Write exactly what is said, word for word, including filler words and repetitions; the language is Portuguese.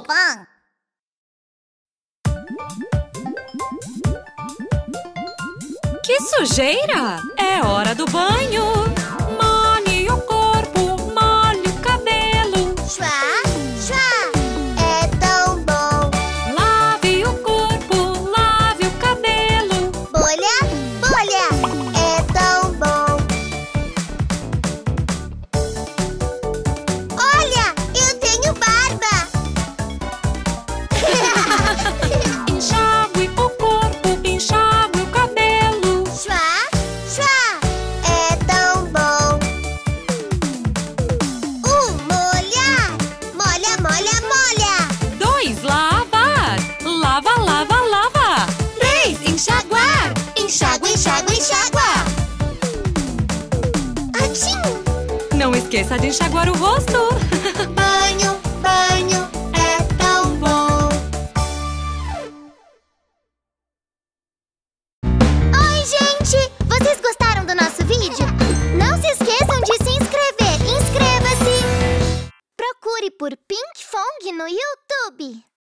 escovar. Que sujeira! É hora do banho! Molhe o corpo, molhe o cabelo. Chua, chua, é tão bom. Lave o corpo, lave o cabelo. Bolha, bolha, é tão bom. Olha, eu tenho barba. Enxague o corpo, enxague o cabelo. Chua, chua, é tão bom. Um, molhar, molha, molha, molha. Dois, lavar. Lava, lava, lava. Três, enxaguar. Enxágua, enxágua, enxágua. Achim. Não esqueça de enxaguar o rosto. Banho, banho, é tão bom. Oi, gente! Vocês gostaram do nosso vídeo? Não se esqueçam de se inscrever. Inscreva-se! Procure por Pink Fong no YouTube.